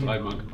dreimal gemacht.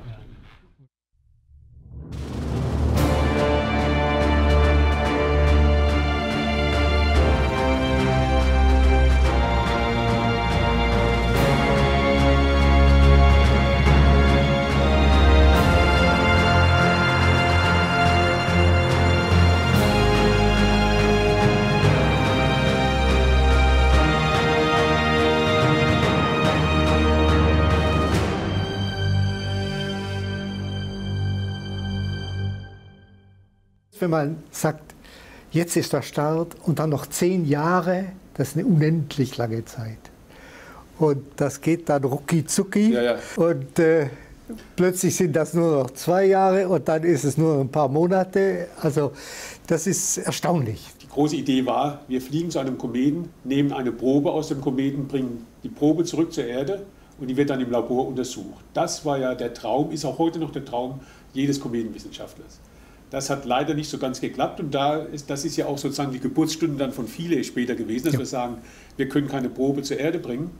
Wenn man sagt, jetzt ist der Start und dann noch 10 Jahre, das ist eine unendlich lange Zeit. Und das geht dann rucki zucki. Ja, ja. Und plötzlich sind das nur noch 2 Jahre und dann ist es nur ein paar Monate. Also das ist erstaunlich. Die große Idee war, wir fliegen zu einem Kometen, nehmen eine Probe aus dem Kometen, bringen die Probe zurück zur Erde und die wird dann im Labor untersucht. Das war ja der Traum, ist auch heute noch der Traum jedes Kometenwissenschaftlers. Das hat leider nicht so ganz geklappt und das ist ja auch sozusagen die Geburtsstunde dann von Philae später gewesen, dass wir sagen, wir können keine Probe zur Erde bringen,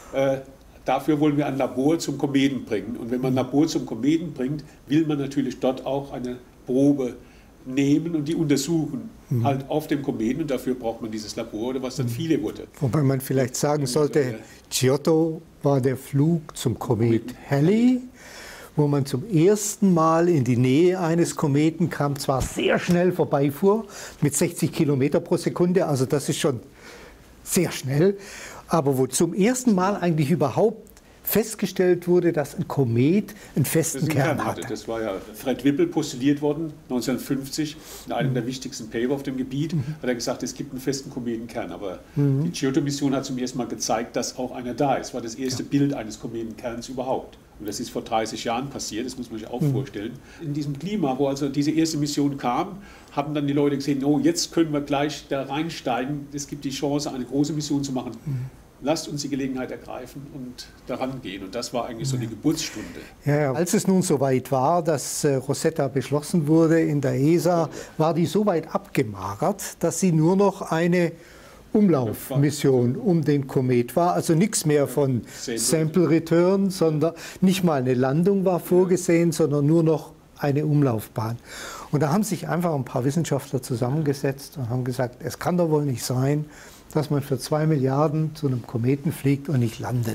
dafür wollen wir ein Labor zum Kometen bringen. Und wenn man ein Labor zum Kometen bringt, will man natürlich dort auch eine Probe nehmen und die untersuchen, halt auf dem Kometen, und dafür braucht man dieses Labor, oder was dann Philae wurde. Wobei man vielleicht sagen sollte, Giotto war der Flug zum Komet Halley, wo man zum ersten Mal in die Nähe eines Kometen kam, zwar sehr schnell vorbeifuhr, mit 60 Kilometer pro Sekunde, also das ist schon sehr schnell, aber wo zum ersten Mal eigentlich überhaupt festgestellt wurde, dass ein Komet einen festen Kern hatte. Das war ja Fred Whipple postuliert worden, 1950, in einem der wichtigsten Paper auf dem Gebiet, hat er gesagt, es gibt einen festen Kometenkern. Aber die Giotto-Mission hat zum ersten Mal gezeigt, dass auch einer da ist. Das war das erste Bild eines Kometenkerns überhaupt. Und das ist vor 30 Jahren passiert, das muss man sich auch vorstellen. In diesem Klima, wo also diese erste Mission kam, haben dann die Leute gesehen, oh, jetzt können wir gleich da reinsteigen, es gibt die Chance, eine große Mission zu machen. Lasst uns die Gelegenheit ergreifen und daran gehen. Und das war eigentlich so die Geburtsstunde. Ja, als es nun soweit war, dass Rosetta beschlossen wurde in der ESA, war die so weit abgemagert, dass sie nur noch eine Umlaufmission um den Komet war. Also nichts mehr von Sample Return, sondern nicht mal eine Landung war vorgesehen, sondern nur noch eine Umlaufbahn. Und da haben sich einfach ein paar Wissenschaftler zusammengesetzt und haben gesagt, es kann doch wohl nicht sein, dass man für 2 Milliarden zu einem Kometen fliegt und nicht landet.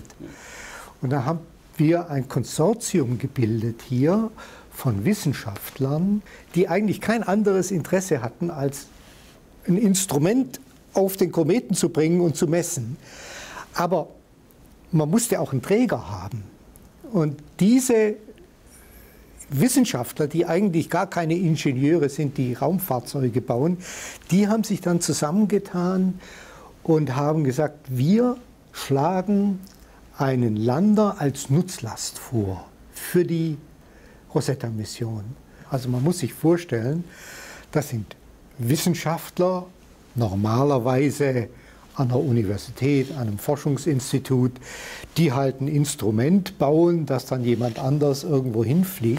Und da haben wir ein Konsortium gebildet hier von Wissenschaftlern, die eigentlich kein anderes Interesse hatten, als ein Instrument auf den Kometen zu bringen und zu messen. Aber man musste auch einen Träger haben. Und diese Wissenschaftler, die eigentlich gar keine Ingenieure sind, die Raumfahrzeuge bauen, die haben sich dann zusammengetan und haben gesagt, wir schlagen einen Lander als Nutzlast vor für die Rosetta-Mission. Also man muss sich vorstellen, das sind Wissenschaftler, normalerweise an der Universität, an einem Forschungsinstitut, die halt ein Instrument bauen, das dann jemand anders irgendwo hinfliegt.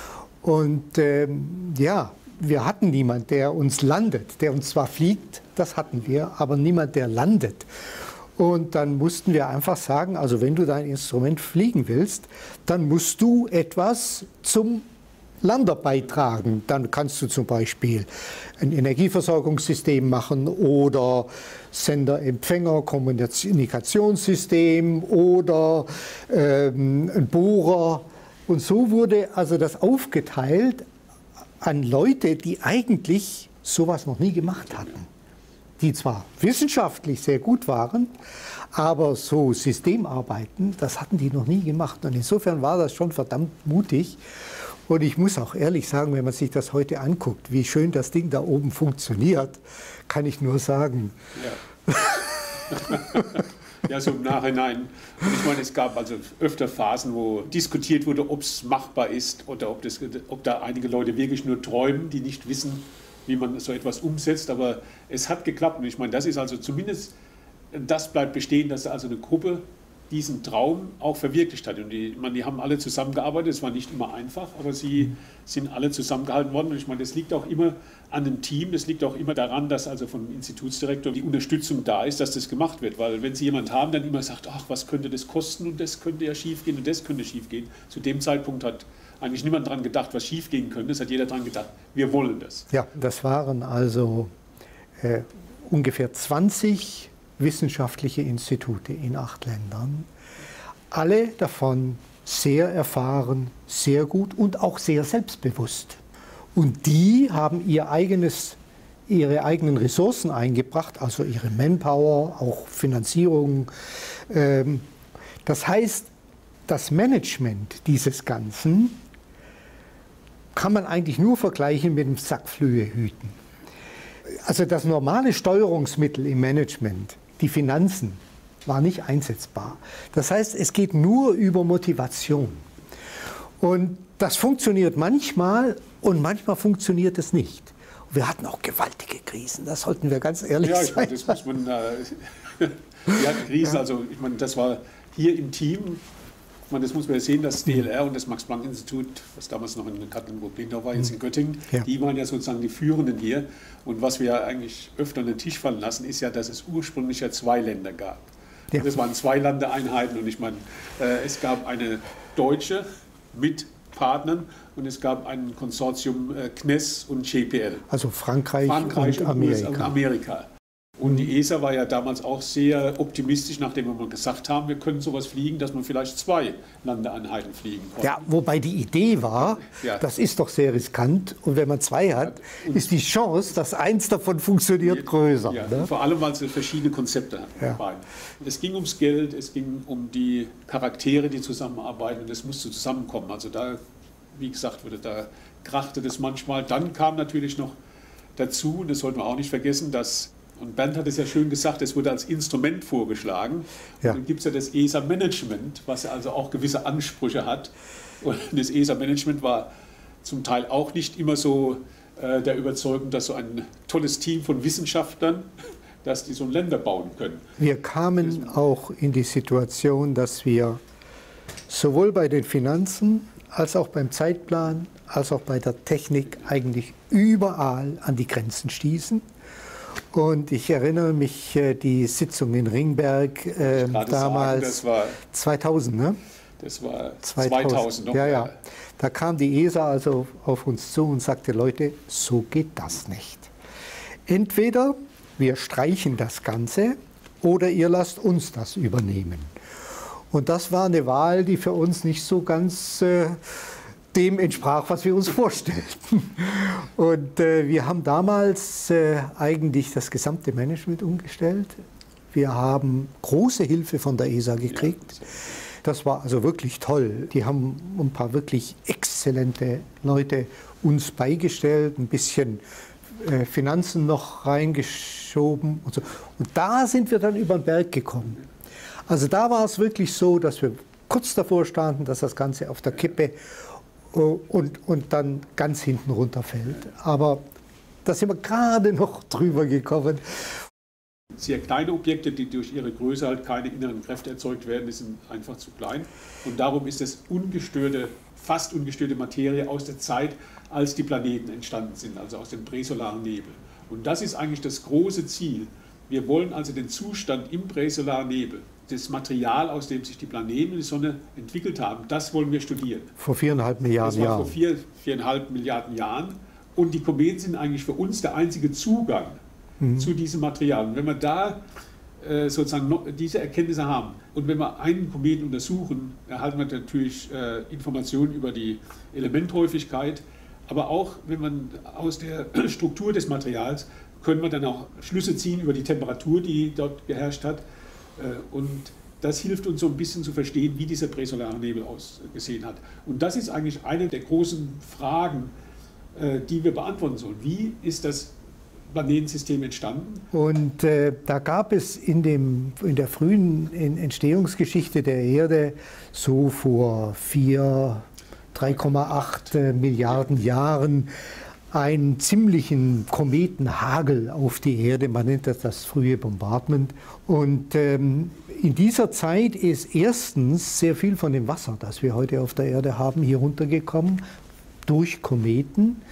Und ja, wir hatten niemanden, der uns landet, der uns zwar fliegt, das hatten wir, aber niemand, der landet. Und dann mussten wir einfach sagen, also wenn du dein Instrument fliegen willst, dann musst du etwas zum Lander beitragen. Dann kannst du zum Beispiel ein Energieversorgungssystem machen oder Sender-Empfänger-Kommunikationssystem oder ein Bohrer. Und so wurde also das aufgeteilt an Leute, die eigentlich sowas noch nie gemacht hatten. Die zwar wissenschaftlich sehr gut waren, aber so Systemarbeiten, das hatten die noch nie gemacht. Und insofern war das schon verdammt mutig. Und ich muss auch ehrlich sagen, wenn man sich das heute anguckt, wie schön das Ding da oben funktioniert, kann ich nur sagen. Ja. Ja, so im Nachhinein. Und ich meine, es gab also öfter Phasen, wo diskutiert wurde, ob es machbar ist oder ob da einige Leute wirklich nur träumen, die nicht wissen, wie man so etwas umsetzt. Aber es hat geklappt. Und ich meine, das ist also zumindest, das bleibt bestehen, dass also eine Gruppe diesen Traum auch verwirklicht hat. Und die haben alle zusammengearbeitet, es war nicht immer einfach, aber sie sind alle zusammengehalten worden. Und ich meine, das liegt auch immer an dem Team, das liegt auch immer daran, dass also vom Institutsdirektor die Unterstützung da ist, dass das gemacht wird. Weil wenn Sie jemanden haben, dann immer sagt, ach, was könnte das kosten und das könnte ja schief gehen und das könnte schief gehen. Zu dem Zeitpunkt hat eigentlich niemand daran gedacht, was schief gehen könnte. Es hat jeder daran gedacht, wir wollen das. Ja, das waren also ungefähr 20 wissenschaftliche Institute in 8 Ländern. Alle davon sehr erfahren, sehr gut und auch sehr selbstbewusst. Und die haben ihre eigenen Ressourcen eingebracht, also ihre Manpower, auch Finanzierung. Das heißt, das Management dieses Ganzen kann man eigentlich nur vergleichen mit dem Sackflöhe hüten. Also das normale Steuerungsmittel im Management, die Finanzen, war nicht einsetzbar. Das heißt, es geht nur über Motivation. Und das funktioniert manchmal und manchmal funktioniert es nicht. Und wir hatten auch gewaltige Krisen, das sollten wir ganz ehrlich sein. Ja, das muss man, wir hatten Krisen, also ich meine, das war hier im Team, das muss man ja sehen, das DLR und das Max-Planck-Institut, was damals noch in Katlenburg-Lindau war, jetzt in Göttingen, die waren ja sozusagen die Führenden hier. Und was wir ja eigentlich öfter an den Tisch fallen lassen, ist ja, dass es ursprünglich ja 2 Länder gab. Ja. Das waren 2 Landeeinheiten und ich meine, es gab eine deutsche mit Partnern und es gab ein Konsortium CNES und JPL. Also Frankreich und Amerika. Und die ESA war ja damals auch sehr optimistisch, nachdem wir mal gesagt haben, wir können sowas fliegen, dass man vielleicht 2 Landeeinheiten fliegen konnte. Ja, wobei die Idee war, das ist doch sehr riskant und wenn man 2 hat, ist die Chance, dass eins davon funktioniert, größer. Ja, ne? Vor allem, weil sie verschiedene Konzepte hatten. Es ging ums Geld, es ging um die Charaktere, die zusammenarbeiten und das musste zusammenkommen. Also da, wie gesagt, da krachte das manchmal. Dann kam natürlich noch dazu, und das sollten wir auch nicht vergessen, dass und Bernd hat es ja schön gesagt, es wurde als Instrument vorgeschlagen. Ja. Und dann gibt es ja das ESA-Management, was also auch gewisse Ansprüche hat. Und das ESA-Management war zum Teil auch nicht immer so der Überzeugung, dass so ein tolles Team von Wissenschaftlern, dass die so ein Länder bauen können. Wir kamen auch in die Situation, dass wir sowohl bei den Finanzen als auch beim Zeitplan, als auch bei der Technik eigentlich überall an die Grenzen stießen. Und ich erinnere mich, die Sitzung in Ringberg damals, das war 2000, ne? Das war 2000 noch. Ja. Da kam die ESA also auf uns zu und sagte, Leute, so geht das nicht. Entweder wir streichen das Ganze oder ihr lasst uns das übernehmen. Und das war eine Wahl, die für uns nicht so ganz dem entsprach, was wir uns vorstellten. Und wir haben damals eigentlich das gesamte Management umgestellt. Wir haben große Hilfe von der ESA gekriegt. Ja. Das war also wirklich toll. Die haben ein paar wirklich exzellente Leute uns beigestellt, ein bisschen Finanzen noch reingeschoben und so. Und da sind wir dann über den Berg gekommen. Also da war es wirklich so, dass wir kurz davor standen, dass das Ganze auf der Kippe und dann ganz hinten runterfällt. Aber da sind wir gerade noch drüber gekommen. Sehr kleine Objekte, die durch ihre Größe halt keine inneren Kräfte erzeugt werden, die sind einfach zu klein. Und darum ist es fast ungestörte Materie aus der Zeit, als die Planeten entstanden sind, also aus dem präsolaren Nebel. Und das ist eigentlich das große Ziel. Wir wollen also den Zustand im präsolaren Nebel, das Material, aus dem sich die Planeten und die Sonne entwickelt haben, das wollen wir studieren. Vor 4,5 Milliarden Jahren. Vor 4,5 Milliarden Jahren. Und die Kometen sind eigentlich für uns der einzige Zugang zu diesem Material. Und wenn wir da sozusagen diese Erkenntnisse haben und wenn wir einen Kometen untersuchen, erhalten wir natürlich Informationen über die Elementhäufigkeit, aber auch wenn man aus der Struktur des Materials können wir dann auch Schlüsse ziehen über die Temperatur, die dort geherrscht hat. Und das hilft uns so ein bisschen zu verstehen, wie dieser präsolare Nebel ausgesehen hat. Und das ist eigentlich eine der großen Fragen, die wir beantworten sollen. Wie ist das Planetensystem entstanden? Und da gab es in der frühen Entstehungsgeschichte der Erde so vor 3,8 Milliarden Jahren einen ziemlichen Kometenhagel auf die Erde. Man nennt das frühe Bombardment. Und in dieser Zeit ist erstens sehr viel von dem Wasser, das wir heute auf der Erde haben, hier runtergekommen durch Kometen,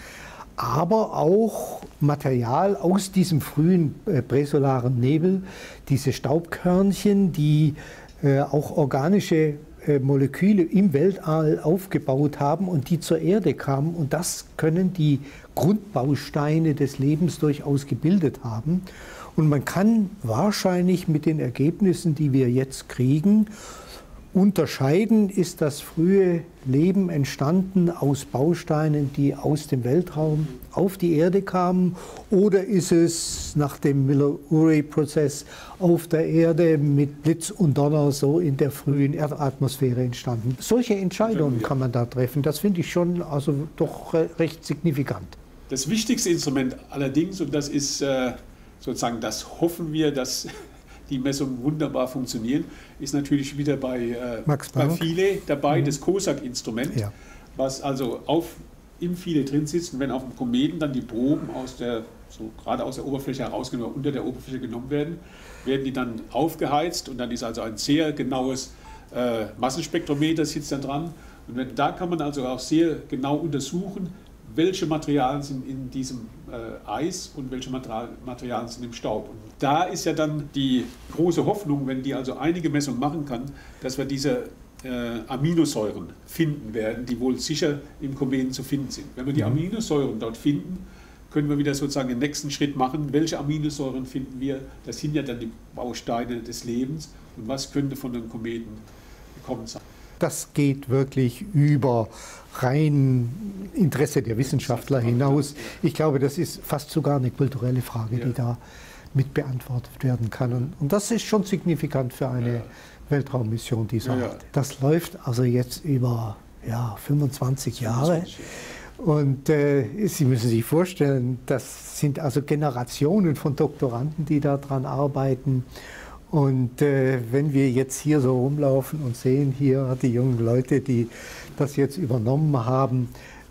aber auch Material aus diesem frühen präsolaren Nebel, diese Staubkörnchen, die auch organische Moleküle im Weltall aufgebaut haben und die zur Erde kamen. Und das können die Grundbausteine des Lebens durchaus gebildet haben. Und man kann wahrscheinlich mit den Ergebnissen, die wir jetzt kriegen, unterscheiden, ist das frühe Leben entstanden aus Bausteinen, die aus dem Weltraum auf die Erde kamen, oder ist es nach dem Miller-Urey-Prozess auf der Erde mit Blitz und Donner so in der frühen Erdatmosphäre entstanden. Solche Entscheidungen kann man da treffen. Das finde ich schon also doch recht signifikant. Das wichtigste Instrument allerdings, und das ist sozusagen, das hoffen wir, dass die Messungen wunderbar funktionieren, ist natürlich wieder bei Philae dabei, das COSAC-Instrument, was also im Philae drin sitzt, und wenn auf dem Kometen dann die Proben gerade aus der Oberfläche herausgenommen oder unter der Oberfläche genommen werden, werden die dann aufgeheizt, und dann ist also ein sehr genaues Massenspektrometer sitzt da dran, und da kann man also auch sehr genau untersuchen, welche Materialien sind in diesem Eis und welche Materialien sind im Staub. Und da ist ja dann die große Hoffnung, wenn die also einige Messungen machen kann, dass wir diese Aminosäuren finden werden, die wohl sicher im Kometen zu finden sind. Wenn wir die Aminosäuren dort finden, können wir wieder sozusagen den nächsten Schritt machen. Welche Aminosäuren finden wir? Das sind ja dann die Bausteine des Lebens. Und was könnte von den Kometen gekommen sein? Das geht wirklich über rein Interesse der Wissenschaftler hinaus. Ich glaube, das ist fast sogar eine kulturelle Frage, die da mit beantwortet werden kann. Und das ist schon signifikant für eine Weltraummission dieser Art. Das läuft also jetzt über 25 Jahre. Und Sie müssen sich vorstellen, das sind also Generationen von Doktoranden, die daran arbeiten. Und wenn wir jetzt hier so rumlaufen und sehen hier die jungen Leute, die das jetzt übernommen haben,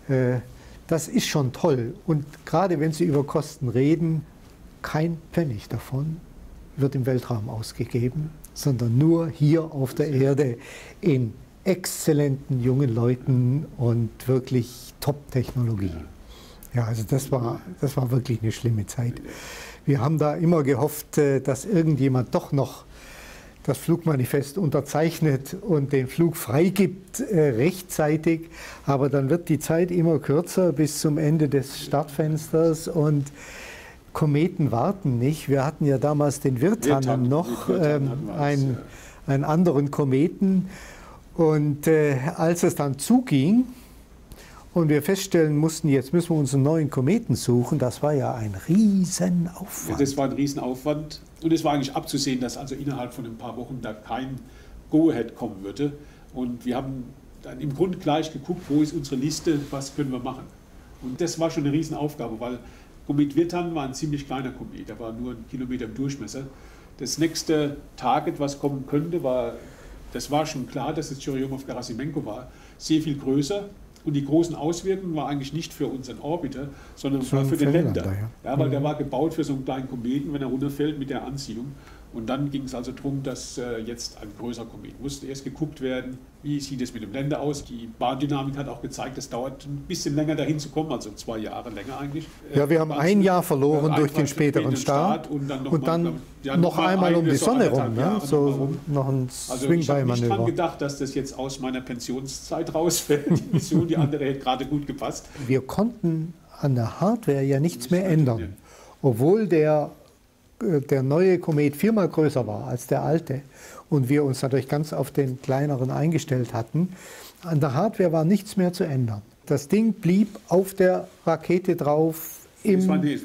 das ist schon toll. Und gerade wenn Sie über Kosten reden, kein Pfennig davon wird im Weltraum ausgegeben, sondern nur hier auf der Erde in exzellenten jungen Leuten und wirklich Top-Technologie. Ja, also das war wirklich eine schlimme Zeit. Wir haben da immer gehofft, dass irgendjemand doch noch das Flugmanifest unterzeichnet und den Flug freigibt rechtzeitig. Aber dann wird die Zeit immer kürzer bis zum Ende des Startfensters, und Kometen warten nicht. Wir hatten ja damals den Virtanen noch, einen anderen Kometen. Und als es dann zuging und wir feststellen mussten, jetzt müssen wir uns einen neuen Kometen suchen, das war ja ein Riesenaufwand. Ja, das war ein Riesenaufwand, und es war eigentlich abzusehen, dass also innerhalb von ein paar Wochen da kein Go-Ahead kommen würde. Und wir haben dann im Grunde gleich geguckt, wo ist unsere Liste, was können wir machen. Und das war schon eine Riesenaufgabe, weil Komet Virtan war ein ziemlich kleiner Komet, der war nur 1 Kilometer im Durchmesser. Das nächste Target, was kommen könnte, das war schon klar, dass es Churyumov-Gerasimenko war, sehr viel größer. Und die großen Auswirkungen war eigentlich nicht für unseren Orbiter, sondern für den Länder. Ja, weil der war gebaut für so einen kleinen Kometen, wenn er runterfällt mit der Anziehung. Und dann ging es also darum, dass jetzt ein größerer Komet musste erst geguckt werden, wie sieht es mit dem Länder aus. Die Bahndynamik hat auch gezeigt, es dauert ein bisschen länger dahin zu kommen, also 2 Jahre länger eigentlich. Ja, wir haben ein Jahr verloren durch den späteren Start und dann noch einmal um die Sonne rum. Ja, so noch ein Swing-by-Manöver. Ich habe nicht dran gedacht, dass das jetzt aus meiner Pensionszeit rausfällt, die Mission, die andere hätte gerade gut gepasst. Wir konnten an der Hardware ja nichts mehr ändern, obwohl der neue Komet 4-mal größer war als der alte und wir uns natürlich ganz auf den kleineren eingestellt hatten. An der Hardware war nichts mehr zu ändern. Das Ding blieb auf der Rakete drauf im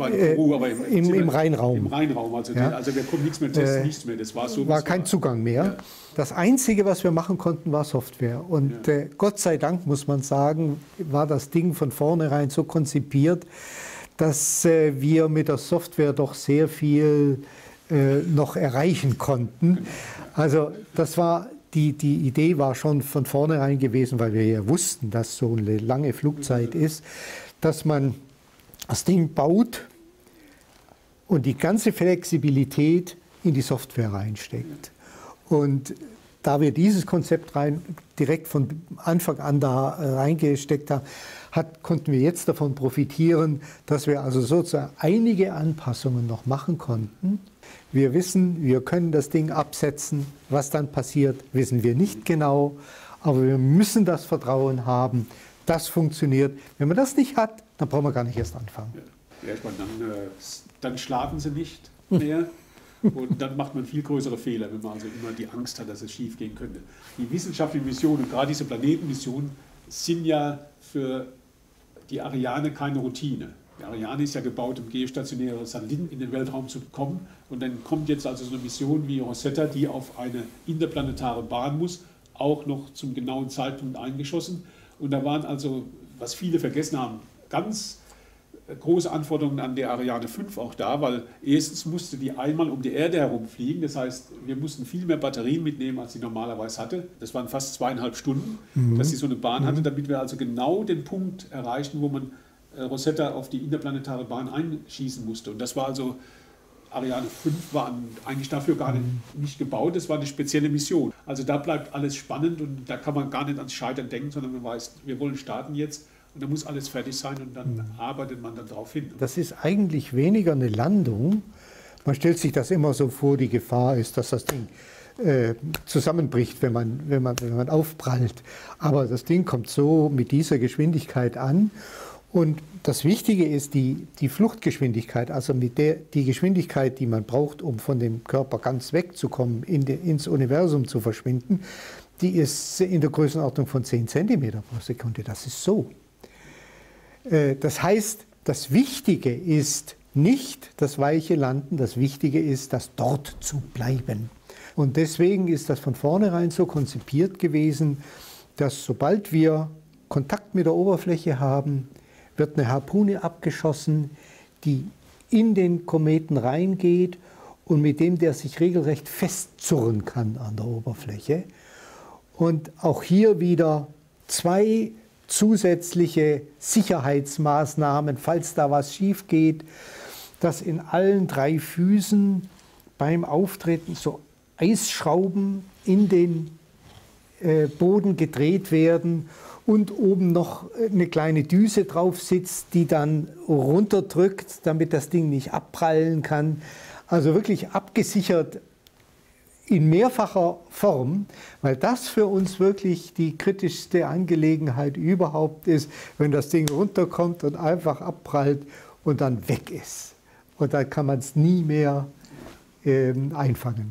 Rheinraum. Im Rheinraum, also wir konnten nichts mehr testen, nichts mehr. Das war so. War kein Zugang mehr. Ja. Das Einzige, was wir machen konnten, war Software. Und Gott sei Dank, muss man sagen, war das Ding von vornherein so konzipiert, dass wir mit der Software doch sehr viel noch erreichen konnten. Also das war, die Idee war schon von vornherein gewesen, weil wir ja wussten, dass so eine lange Flugzeit ist, dass man das Ding baut und die ganze Flexibilität in die Software reinsteckt. Und da wir dieses Konzept direkt von Anfang an da reingesteckt haben, konnten wir jetzt davon profitieren, dass wir also sozusagen einige Anpassungen noch machen konnten. Wir wissen, wir können das Ding absetzen. Was dann passiert, wissen wir nicht genau. Aber wir müssen das Vertrauen haben, das funktioniert. Wenn man das nicht hat, dann brauchen wir gar nicht erst anfangen. Ja, ich meine, dann schlafen sie nicht mehr. Und dann macht man viel größere Fehler, wenn man also immer die Angst hat, dass es schief gehen könnte. Die wissenschaftlichen Missionen, gerade diese Planetenmissionen, sind ja für die Ariane keine Routine. Die Ariane ist ja gebaut, um geostationäre Satelliten in den Weltraum zu bekommen. Und dann kommt jetzt also so eine Mission wie Rosetta, die auf eine interplanetare Bahn muss, auch noch zum genauen Zeitpunkt eingeschossen. Und da waren also, was viele vergessen haben, ganz große Anforderungen an die Ariane 5 auch da, weil erstens musste die einmal um die Erde herumfliegen, das heißt, wir mussten viel mehr Batterien mitnehmen, als sie normalerweise hatte. Das waren fast 2,5 Stunden, dass sie so eine Bahn hatte, damit wir also genau den Punkt erreichten, wo man Rosetta auf die interplanetare Bahn einschießen musste. Und das war also, Ariane 5 war eigentlich dafür gar nicht gebaut, das war eine spezielle Mission. Also da bleibt alles spannend und da kann man gar nicht ans Scheitern denken, sondern man weiß, wir wollen starten jetzt. Und da muss alles fertig sein und dann arbeitet man dann darauf hin. Das ist eigentlich weniger eine Landung. Man stellt sich das immer so vor, die Gefahr ist, dass das Ding zusammenbricht, wenn man aufprallt. Aber das Ding kommt so mit dieser Geschwindigkeit an. Und das Wichtige ist die Fluchtgeschwindigkeit, also die Geschwindigkeit, die man braucht, um von dem Körper ganz wegzukommen, ins Universum zu verschwinden, die ist in der Größenordnung von 10 cm pro Sekunde. Das ist so. Das heißt, das Wichtige ist nicht das weiche Landen, das Wichtige ist, das dort zu bleiben. Und deswegen ist das von vornherein so konzipiert gewesen, dass sobald wir Kontakt mit der Oberfläche haben, wird eine Harpune abgeschossen, die in den Kometen reingeht und mit dem der sich regelrecht festzurren kann an der Oberfläche. Und auch hier wieder 2 zusätzliche Sicherheitsmaßnahmen, falls da was schief geht, dass in allen 3 Füßen beim Auftreten so Eisschrauben in den Boden gedreht werden und oben noch eine kleine Düse drauf sitzt, die dann runterdrückt, damit das Ding nicht abprallen kann. Also wirklich abgesichert in mehrfacher Form, weil das für uns wirklich die kritischste Angelegenheit überhaupt ist, wenn das Ding runterkommt und einfach abprallt und dann weg ist. Und dann kann man es nie mehr einfangen.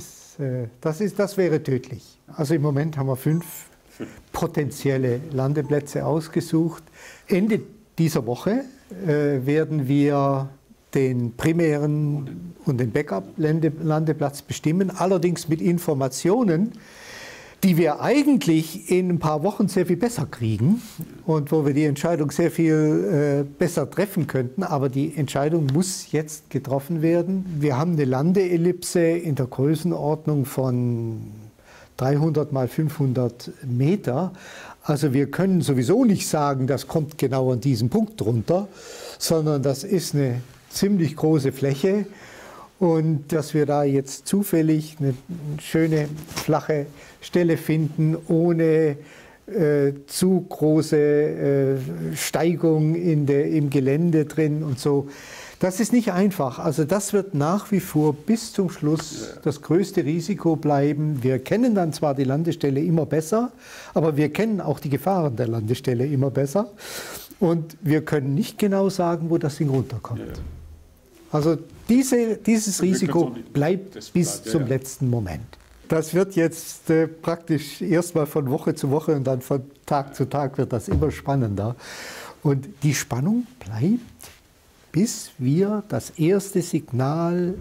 Das wäre tödlich. Also im Moment haben wir 5 potenzielle Landeplätze ausgesucht. Ende dieser Woche werden wir den primären und den Backup-Landeplatz bestimmen, allerdings mit Informationen, die wir eigentlich in ein paar Wochen sehr viel besser kriegen und wo wir die Entscheidung sehr viel besser treffen könnten. Aber die Entscheidung muss jetzt getroffen werden. Wir haben eine Landeellipse in der Größenordnung von 300 mal 500 Meter. Also wir können sowieso nicht sagen, das kommt genau an diesem Punkt runter, sondern das ist eine ziemlich große Fläche und dass wir da jetzt zufällig eine schöne flache Stelle finden, ohne zu große Steigung im Gelände drin und so. Das ist nicht einfach. Also das wird nach wie vor bis zum Schluss das größte Risiko bleiben. Wir kennen dann zwar die Landestelle immer besser, aber wir kennen auch die Gefahren der Landestelle immer besser. Und wir können nicht genau sagen, wo das Ding runterkommt. Ja. Also dieses Risiko bleibt bis zum letzten Moment. Das wird jetzt praktisch erstmal von Woche zu Woche und dann von Tag zu Tag wird das immer spannender. Und die Spannung bleibt, bis wir das erste Signal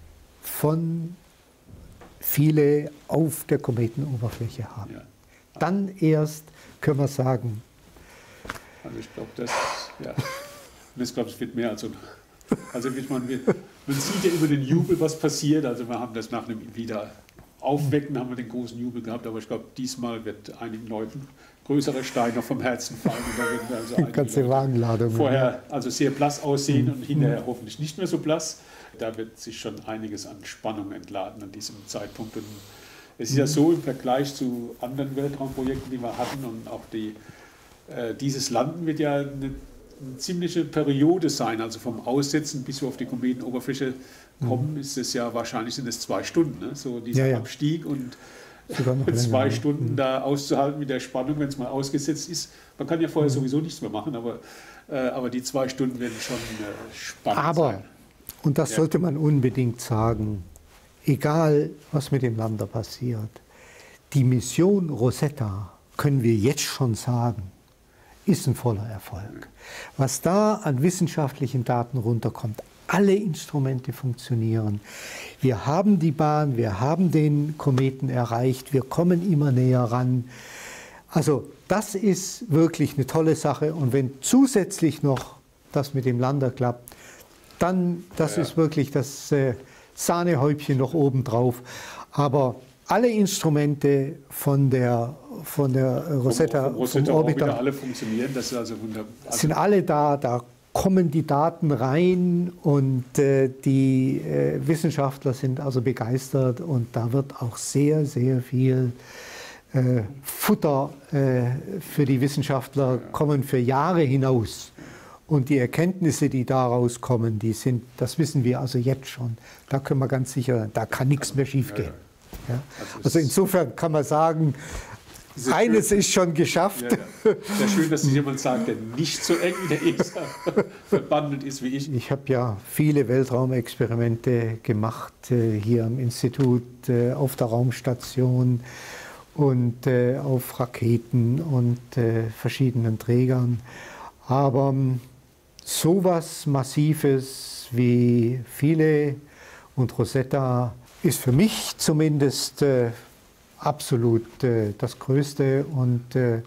von Philae auf der Kometenoberfläche haben. Ja. Dann erst können wir sagen. Also ich glaube, das wird mehr als so. Also man sieht ja immer den Jubel, was passiert. Also wir haben das nach einem Wiederaufwecken, haben wir den großen Jubel gehabt. Aber ich glaube, diesmal wird einigen Leuten größere Steine vom Herzen fallen. Und da werden also einige ganze Wagenladung. vorher also sehr blass aussehen und hinterher hoffentlich nicht mehr so blass. Da wird sich schon einiges an Spannung entladen an diesem Zeitpunkt. Und es ist ja so im Vergleich zu anderen Weltraumprojekten, die wir hatten, und auch dieses Landen wird ja eine ziemliche Periode sein. Also vom Aussetzen bis wir auf die Kometenoberfläche kommen, ist es ja wahrscheinlich sind es 2 Stunden. Ne? So dieser Abstieg und 2 Stunden da auszuhalten mit der Spannung, wenn es mal ausgesetzt ist. Man kann ja vorher sowieso nichts mehr machen, aber die 2 Stunden werden schon spannend sein. Und das sollte man unbedingt sagen, egal was mit dem Lander passiert, die Mission Rosetta, können wir jetzt schon sagen, ist ein voller Erfolg. Was da an wissenschaftlichen Daten runterkommt, alle Instrumente funktionieren. Wir haben die Bahn, wir haben den Kometen erreicht, wir kommen immer näher ran. Also das ist wirklich eine tolle Sache. Und wenn zusätzlich noch das mit dem Lander klappt, dann das ist wirklich das Sahnehäubchen noch obendrauf. Aber alle Instrumente von der Rosetta, vom Orbiter, alle funktionieren, das ist also wunderbar. Sind alle da, da kommen die Daten rein und die Wissenschaftler sind also begeistert und da wird auch sehr, sehr viel Futter für die Wissenschaftler kommen für Jahre hinaus. Und die Erkenntnisse, die daraus kommen, das wissen wir also jetzt schon. Da können wir ganz sicher sein, da kann nichts mehr schiefgehen. Ja. Also insofern kann man sagen, eines ist schon geschafft. Sehr schön, dass jemand sagt, der nicht so eng mit der ESA verbandelt ist wie ich. Ich habe ja viele Weltraumexperimente gemacht, hier am Institut, auf der Raumstation und auf Raketen und verschiedenen Trägern. Aber sowas Massives wie Philae und Rosetta ist für mich zumindest absolut das Größte und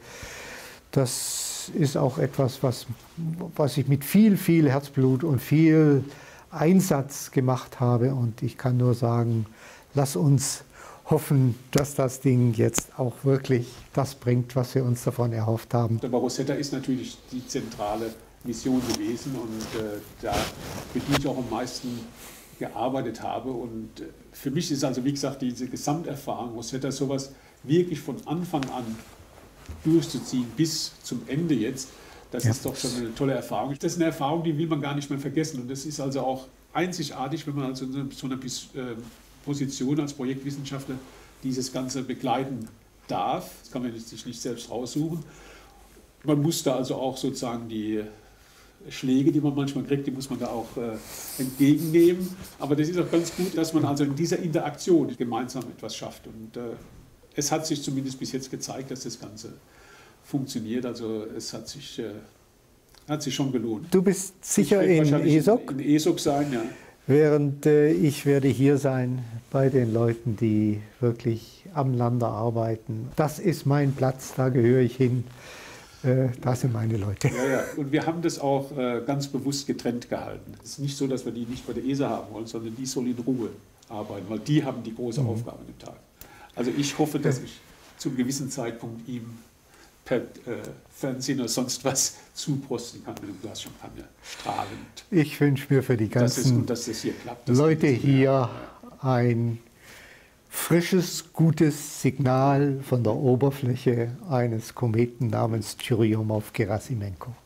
das ist auch etwas, was ich mit viel, viel Herzblut und viel Einsatz gemacht habe und ich kann nur sagen, lass uns hoffen, dass das Ding jetzt auch wirklich das bringt, was wir uns davon erhofft haben. Aber Rosetta ist natürlich die zentrale Mission gewesen und für die ich auch am meisten gearbeitet habe. Und für mich ist also, wie gesagt, diese Gesamterfahrung Rosetta sowas wirklich von Anfang an durchzuziehen bis zum Ende jetzt, das ist doch schon eine tolle Erfahrung. Das ist eine Erfahrung, die will man gar nicht mehr vergessen. Und das ist also auch einzigartig, wenn man also in so einer Position als Projektwissenschaftler dieses Ganze begleiten darf. Das kann man sich nicht selbst raussuchen. Man muss da also auch sozusagen die Schläge, die man manchmal kriegt, die muss man da auch entgegennehmen. Aber das ist auch ganz gut, dass man also in dieser Interaktion gemeinsam etwas schafft. Und es hat sich zumindest bis jetzt gezeigt, dass das Ganze funktioniert. Also es hat sich schon gelohnt. Du bist sicher in ESOC? In ESOC sein, ja. Während ich werde hier sein bei den Leuten, die wirklich am Lander arbeiten. Das ist mein Platz, da gehöre ich hin. Das sind meine Leute. Ja. Und wir haben das auch ganz bewusst getrennt gehalten. Es ist nicht so, dass wir die nicht bei der ESA haben wollen, sondern die sollen in Ruhe arbeiten, weil die haben die große Aufgabe an dem Tag. Also ich hoffe, dass ich zu einem gewissen Zeitpunkt ihm per Fernsehen oder sonst was zuposten kann mit einem Glas Champagner, strahlend. Ich wünsche mir für die ganzen dass das hier klappt, Leute hier ein frisches, gutes Signal von der Oberfläche eines Kometen namens Churyumov-Gerasimenko.